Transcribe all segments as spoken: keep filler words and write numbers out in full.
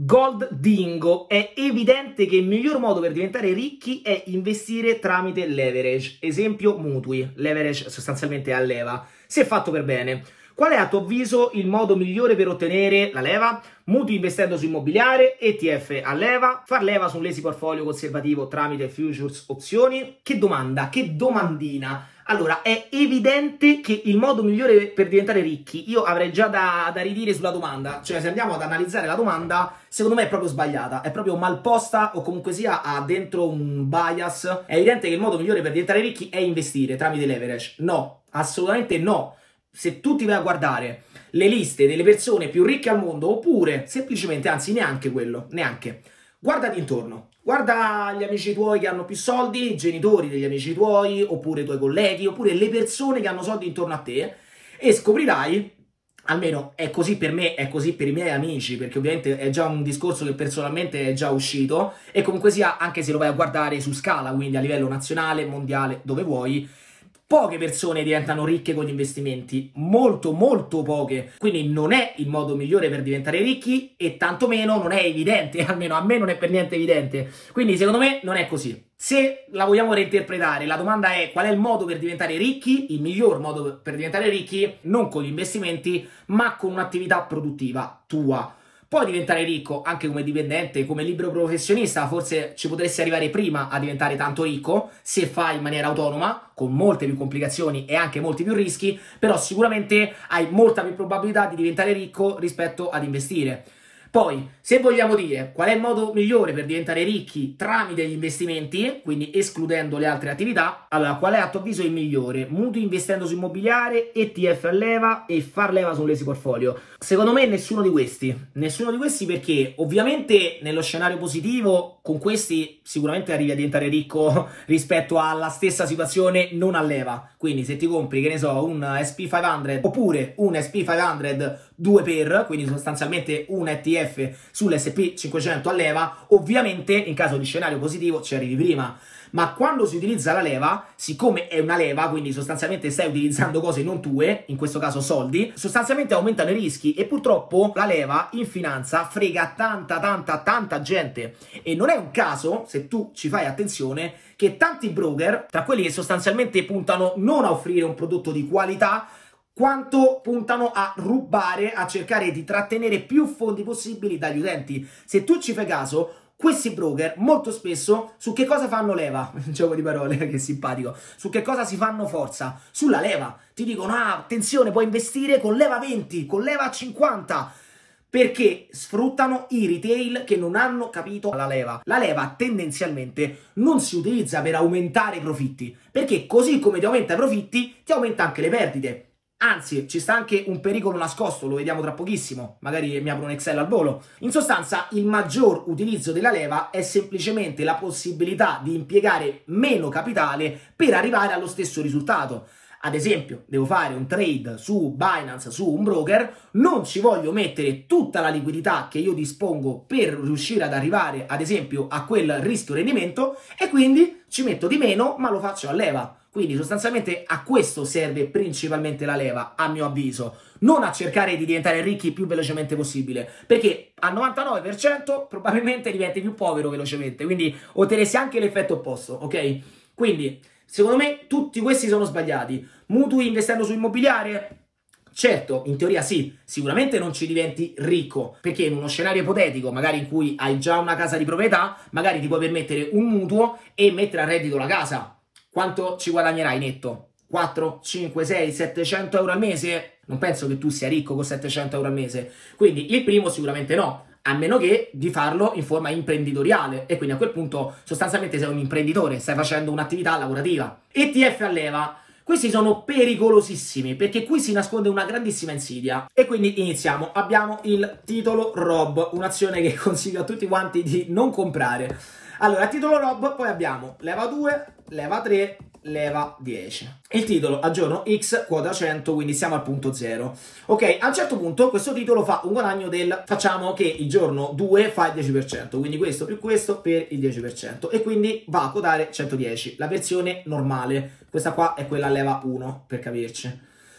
Gold Dingo: è evidente che il miglior modo per diventare ricchi è investire tramite leverage, esempio mutui, leverage sostanzialmente a leva, se fatto per bene. Qual è a tuo avviso il modo migliore per ottenere la leva? Mutui investendo su immobiliare, E T F a leva, far leva su un lazy portfolio conservativo tramite futures opzioni? Che domanda, che domandina! Allora, è evidente che il modo migliore per diventare ricchi, io avrei già da, da ridire sulla domanda, cioè se andiamo ad analizzare la domanda, secondo me è proprio sbagliata, è proprio mal posta o comunque sia ha dentro un bias. È evidente che il modo migliore per diventare ricchi è investire tramite leverage. No, assolutamente no. Se tu ti vai a guardare le liste delle persone più ricche al mondo, oppure semplicemente, anzi neanche quello, neanche, guardati intorno. Guarda gli amici tuoi che hanno più soldi, i genitori degli amici tuoi, oppure i tuoi colleghi, oppure le persone che hanno soldi intorno a te, e scoprirai, almeno è così per me, è così per i miei amici, perché ovviamente è già un discorso che personalmente è già uscito, e comunque sia, anche se lo vai a guardare su scala, quindi a livello nazionale, mondiale, dove vuoi, poche persone diventano ricche con gli investimenti, molto molto poche, quindi non è il modo migliore per diventare ricchi e tantomeno non è evidente, almeno a me non è per niente evidente, quindi secondo me non è così. Se la vogliamo reinterpretare, la domanda è: qual è il modo per diventare ricchi? Il miglior modo per diventare ricchi, non con gli investimenti, ma con un'attività produttiva tua. Puoi diventare ricco anche come dipendente, come libero professionista, forse ci potresti arrivare prima a diventare tanto ricco se fai in maniera autonoma, con molte più complicazioni e anche molti più rischi, però sicuramente hai molta più probabilità di diventare ricco rispetto ad investire. Poi, se vogliamo dire qual è il modo migliore per diventare ricchi tramite gli investimenti, quindi escludendo le altre attività, allora qual è a tuo avviso il migliore? Mutui investendo su immobiliare, E T F a leva e far leva su un lazy portfolio. Secondo me nessuno di questi, nessuno di questi perché ovviamente nello scenario positivo con questi sicuramente arrivi a diventare ricco rispetto alla stessa situazione non a leva. Quindi se ti compri, che ne so, un S P cinquecento oppure un S P cinquecento due per, quindi sostanzialmente un E T F sull'S P cinquecento a leva, ovviamente in caso di scenario positivo ci arrivi prima. Ma quando si utilizza la leva, siccome è una leva, quindi sostanzialmente stai utilizzando cose non tue, in questo caso soldi, sostanzialmente aumentano i rischi e purtroppo la leva in finanza frega tanta tanta tanta gente. E non è un caso, se tu ci fai attenzione, che tanti broker, tra quelli che sostanzialmente puntano non a offrire un prodotto di qualità, quanto puntano a rubare, a cercare di trattenere più fondi possibili dagli utenti. Se tu ci fai caso, questi broker molto spesso su che cosa fanno leva? Un gioco di parole, che simpatico. Su che cosa si fanno forza? Sulla leva. Ti dicono: ah, attenzione, puoi investire con leva venti, con leva cinquanta. Perché sfruttano i retail che non hanno capito la leva. La leva tendenzialmente non si utilizza per aumentare i profitti, perché così come ti aumenta i profitti, ti aumenta anche le perdite. Anzi, ci sta anche un pericolo nascosto, lo vediamo tra pochissimo, magari mi apro un Excel al volo. In sostanza, il maggior utilizzo della leva è semplicemente la possibilità di impiegare meno capitale per arrivare allo stesso risultato. Ad esempio, devo fare un trade su Binance, su un broker, non ci voglio mettere tutta la liquidità che io dispongo per riuscire ad arrivare, ad esempio, a quel rischio rendimento, e quindi ci metto di meno, ma lo faccio a leva. Quindi sostanzialmente a questo serve principalmente la leva, a mio avviso, non a cercare di diventare ricchi il più velocemente possibile, perché al novantanove per cento probabilmente diventi più povero velocemente, quindi otterresti anche l'effetto opposto, ok? Quindi, secondo me, tutti questi sono sbagliati. Mutui investendo su immobiliare? Certo, in teoria sì, sicuramente non ci diventi ricco, perché in uno scenario ipotetico, magari in cui hai già una casa di proprietà, magari ti puoi permettere un mutuo e mettere a reddito la casa. Quanto ci guadagnerai netto? quattro, cinque, sei, settecento euro al mese? Non penso che tu sia ricco con settecento euro al mese. Quindi il primo sicuramente no, a meno che di farlo in forma imprenditoriale. E quindi a quel punto sostanzialmente sei un imprenditore, stai facendo un'attività lavorativa. E T F a leva. Questi sono pericolosissimi perché qui si nasconde una grandissima insidia. E quindi iniziamo. Abbiamo il titolo Rob, un'azione che consiglio a tutti quanti di non comprare. Allora, titolo Rob, poi abbiamo leva due, leva tre, leva dieci. Il titolo a giorno X, quota cento, quindi siamo al punto zero. Ok, a un certo punto questo titolo fa un guadagno del, facciamo che il giorno due fa il dieci per cento, quindi questo più questo per il dieci per cento, e quindi va a quotare centodieci, la versione normale. Questa qua è quella a leva uno, per capirci.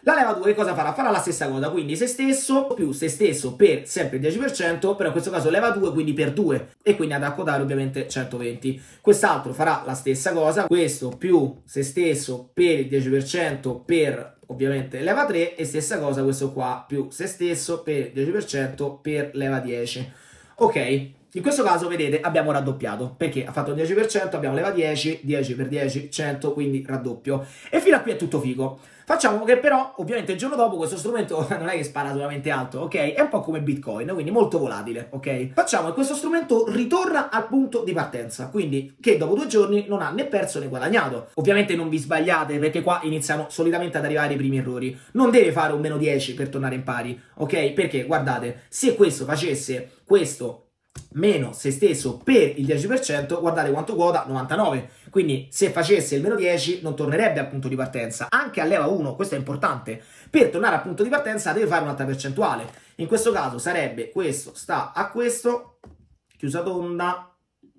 La leva due cosa farà? Farà la stessa cosa, quindi se stesso più se stesso per sempre il dieci per cento, però in questo caso leva due, quindi per due, e quindi ad accodare ovviamente centoventi. Quest'altro farà la stessa cosa, questo più se stesso per il dieci per cento per ovviamente leva tre, e stessa cosa questo qua più se stesso per il dieci per cento per leva dieci. Ok? In questo caso, vedete, abbiamo raddoppiato, perché ha fatto il dieci per cento, abbiamo leva dieci, dieci per dieci, cento, quindi raddoppio. E fino a qui è tutto figo. Facciamo che però, ovviamente, il giorno dopo questo strumento non è che spara solamente alto, ok? È un po' come Bitcoin, quindi molto volatile, ok? Facciamo che questo strumento ritorna al punto di partenza, quindi che dopo due giorni non ha né perso né guadagnato. Ovviamente non vi sbagliate, perché qua iniziano solitamente ad arrivare i primi errori. Non deve fare un meno dieci per tornare in pari, ok? Perché, guardate, se questo facesse questo meno se stesso per il dieci per cento, guardate quanto quota, novantanove. Quindi se facesse il meno dieci non tornerebbe al punto di partenza. Anche a leva uno, questo è importante, per tornare al punto di partenza deve fare un'altra percentuale. In questo caso sarebbe questo sta a questo, chiusa tonda,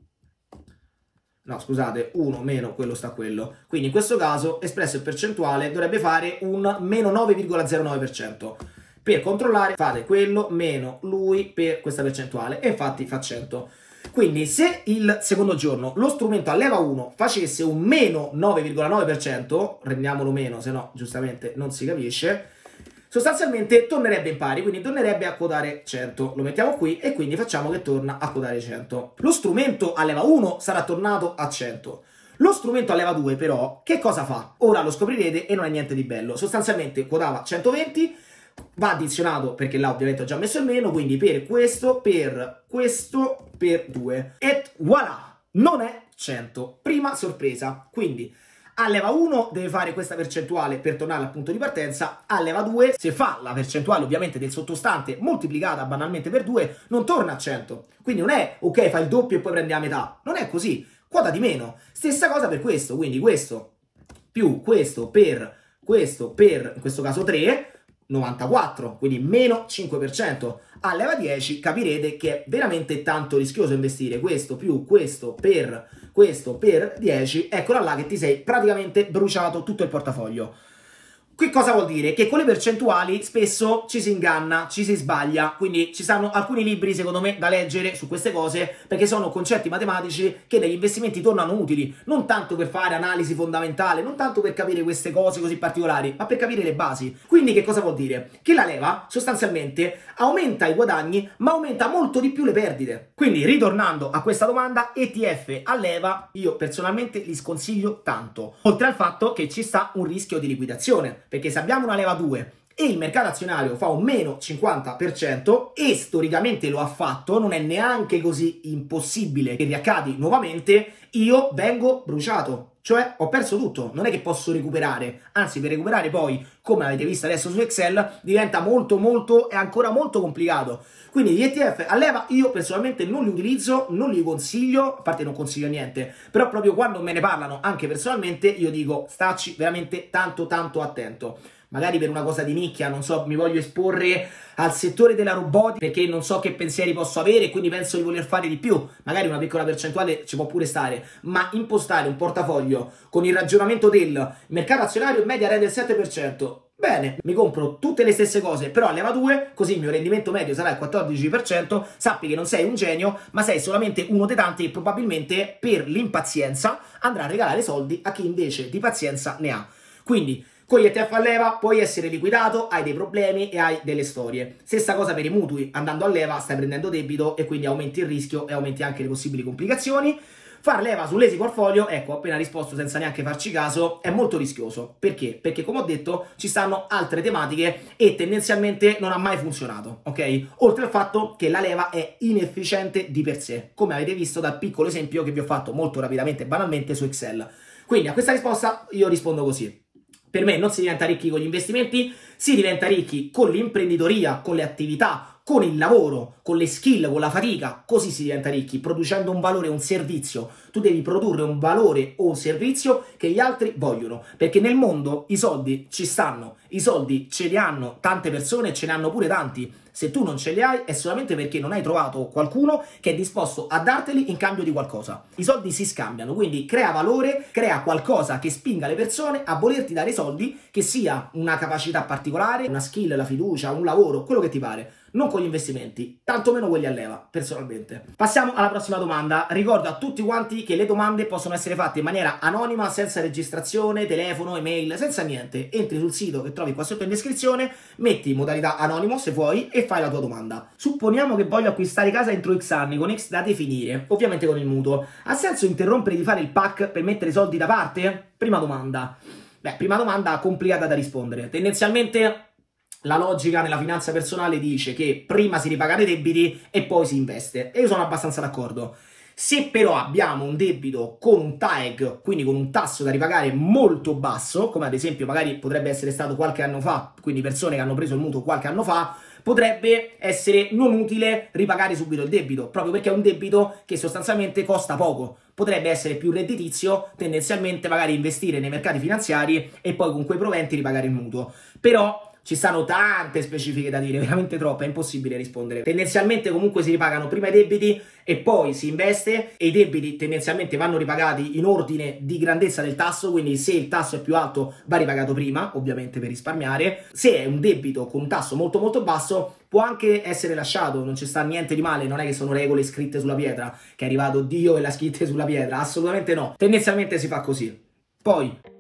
no scusate, uno meno quello sta a quello. Quindi in questo caso, espresso in percentuale, dovrebbe fare un meno nove virgola zero nove per cento. Per controllare fate quello meno lui per questa percentuale, e infatti fa cento. Quindi se il secondo giorno lo strumento a leva uno facesse un meno nove virgola nove per cento, rendiamolo meno, se no giustamente non si capisce, sostanzialmente tornerebbe in pari, quindi tornerebbe a quotare cento. Lo mettiamo qui e quindi facciamo che torna a quotare cento. Lo strumento a leva uno sarà tornato a cento. Lo strumento a leva due però che cosa fa? Ora lo scoprirete e non è niente di bello. Sostanzialmente quotava centoventi, va addizionato perché là ovviamente ho già messo il meno, quindi per questo, per questo, per due. E voilà! Non è cento. Prima sorpresa. Quindi a leva uno deve fare questa percentuale per tornare al punto di partenza, a leva due se fa la percentuale ovviamente del sottostante moltiplicata banalmente per due non torna a cento. Quindi non è ok fa il doppio e poi prendi la metà. Non è così. Quota di meno. Stessa cosa per questo, quindi questo più questo per questo per in questo caso tre, novantaquattro, quindi meno cinque per cento. A leva dieci capirete che è veramente tanto rischioso investire questo più questo per questo per dieci, eccola là che ti sei praticamente bruciato tutto il portafoglio. Che cosa vuol dire? Che con le percentuali spesso ci si inganna, ci si sbaglia, quindi ci stanno alcuni libri secondo me da leggere su queste cose, perché sono concetti matematici che negli investimenti tornano utili, non tanto per fare analisi fondamentale, non tanto per capire queste cose così particolari, ma per capire le basi. Quindi che cosa vuol dire? Che la leva sostanzialmente aumenta i guadagni, ma aumenta molto di più le perdite. Quindi ritornando a questa domanda, E T F a leva io personalmente li sconsiglio tanto, oltre al fatto che ci sta un rischio di liquidazione. Perché se abbiamo una leva due e il mercato azionario fa un meno cinquanta per cento e storicamente lo ha fatto, non è neanche così impossibile che riaccadi nuovamente, io vengo bruciato. Cioè ho perso tutto, non è che posso recuperare, anzi per recuperare poi, come avete visto adesso su Excel, diventa molto molto e ancora molto complicato. Quindi gli E T F a leva io personalmente non li utilizzo, non li consiglio, a parte non consiglio niente, però proprio quando me ne parlano anche personalmente io dico stacci veramente tanto tanto attento. Magari per una cosa di nicchia, non so, mi voglio esporre al settore della robotica perché non so che pensieri posso avere e quindi penso di voler fare di più. Magari una piccola percentuale ci può pure stare, ma impostare un portafoglio con il ragionamento del mercato azionario in media rende il sette per cento. Bene, mi compro tutte le stesse cose, però a leva due, così il mio rendimento medio sarà il quattordici per cento, sappi che non sei un genio, ma sei solamente uno dei tanti che probabilmente per l'impazienza andrà a regalare soldi a chi invece di pazienza ne ha. Quindi con gli E T F a leva puoi essere liquidato, hai dei problemi e hai delle storie. Stessa cosa per i mutui, andando a leva stai prendendo debito e quindi aumenti il rischio e aumenti anche le possibili complicazioni. Far leva sull'easy portfolio, ecco, ho appena risposto senza neanche farci caso, è molto rischioso. Perché? Perché come ho detto ci stanno altre tematiche e tendenzialmente non ha mai funzionato, ok? Oltre al fatto che la leva è inefficiente di per sé, come avete visto dal piccolo esempio che vi ho fatto molto rapidamente e banalmente su Excel. Quindi a questa risposta io rispondo così. Per me non si diventa ricchi con gli investimenti, si diventa ricchi con l'imprenditoria, con le attività, con il lavoro, con le skill, con la fatica, così si diventa ricchi, producendo un valore, un servizio. Tu devi produrre un valore o un servizio che gli altri vogliono, perché nel mondo i soldi ci stanno, i soldi ce li hanno tante persone e ce ne hanno pure tanti. Se tu non ce li hai è solamente perché non hai trovato qualcuno che è disposto a darteli in cambio di qualcosa. I soldi si scambiano, quindi crea valore, crea qualcosa che spinga le persone a volerti dare i soldi, che sia una capacità particolare, una skill, la fiducia, un lavoro, quello che ti pare. Non con gli investimenti, tantomeno quelli a leva, personalmente. Passiamo alla prossima domanda. Ricordo a tutti quanti che le domande possono essere fatte in maniera anonima, senza registrazione, telefono, email, senza niente. Entri sul sito che trovi qua sotto in descrizione, metti in modalità anonimo se vuoi e fai la tua domanda. Supponiamo che voglio acquistare casa entro X anni con X da definire, ovviamente con il mutuo. Ha senso interrompere di fare il pack per mettere i soldi da parte? Prima domanda. Beh, prima domanda complicata da rispondere. Tendenzialmente la logica nella finanza personale dice che prima si ripagano i debiti e poi si investe, e io sono abbastanza d'accordo. Se però abbiamo un debito con un T A E G, quindi con un tasso da ripagare molto basso, come ad esempio magari potrebbe essere stato qualche anno fa, quindi persone che hanno preso il mutuo qualche anno fa, potrebbe essere non utile ripagare subito il debito, proprio perché è un debito che sostanzialmente costa poco. Potrebbe essere più redditizio, tendenzialmente magari investire nei mercati finanziari e poi con quei proventi ripagare il mutuo. Però ci stanno tante specifiche da dire, veramente troppe, è impossibile rispondere. Tendenzialmente comunque si ripagano prima i debiti e poi si investe, e i debiti tendenzialmente vanno ripagati in ordine di grandezza del tasso, quindi se il tasso è più alto va ripagato prima, ovviamente per risparmiare. Se è un debito con un tasso molto molto basso può anche essere lasciato, non ci sta niente di male, non è che sono regole scritte sulla pietra, che è arrivato Dio e l'ha scritte sulla pietra, assolutamente no. Tendenzialmente si fa così. Poi